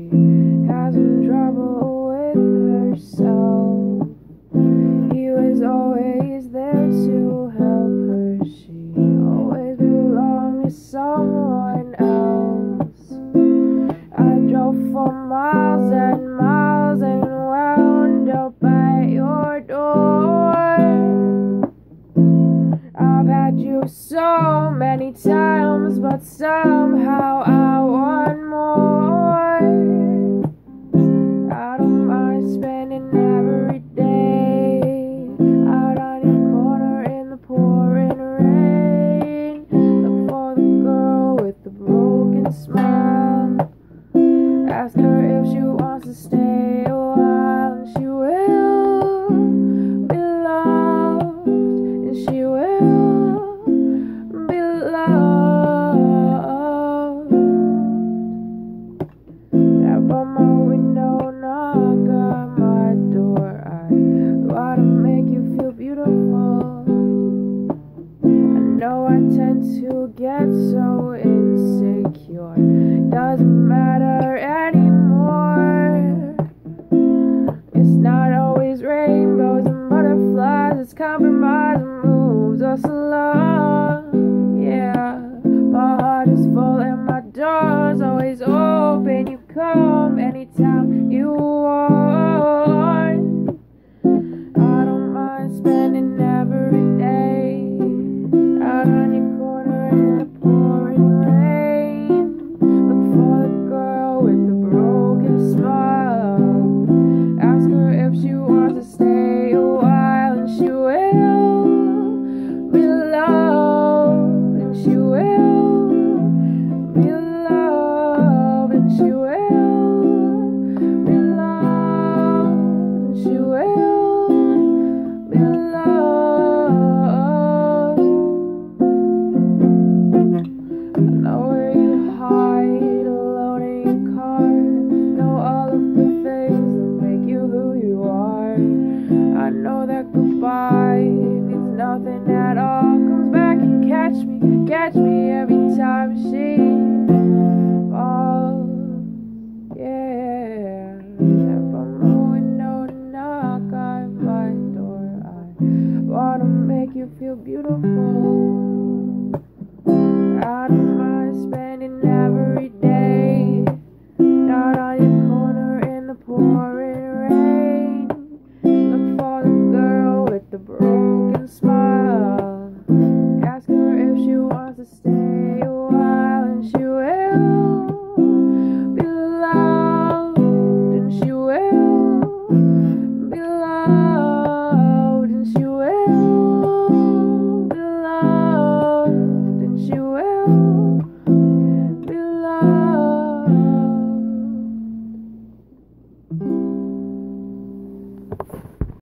has some trouble with herself. He was always there to help her. She always belonged to someone else. I drove for miles and miles and wound up at your door. I've had you so many times, but somehow I want more. I don't mind spending every day out on your corner in the pouring rain. Look for the girl with the broken smile. Ask her if she wants to stay a while, and she will be loved, and she will be loved. Tap on my window, knock on my door. I wanna make you feel beautiful. I know I tend to get so insecure. Doesn't matter anymore. It's not always rainbows and butterflies. It's compromise and moves us along. Yeah, my heart is full and my door's always open. You come anytime you want. I don't mind spending every day out on your corner in the pouring rain. Look for the girl with the broken smile. Ask her if she wants to stay a while, and she will be loved, and she will be loved, and she will be loved, and she will be loved. I know where you hide alone in your car. Know all of the things that make you who you are. I know that goodbye means nothing at all. Comes back and catch me every time she falls. Yeah, tap on my window, knock on my door. I wanna make you feel beautiful. I don't mind spending every day out on your corner in the pouring rain. Look for the girl with the broken smile. Ask her if she wants to stay a while, and she will be loved, and she will be loved, and she will be loved, and she will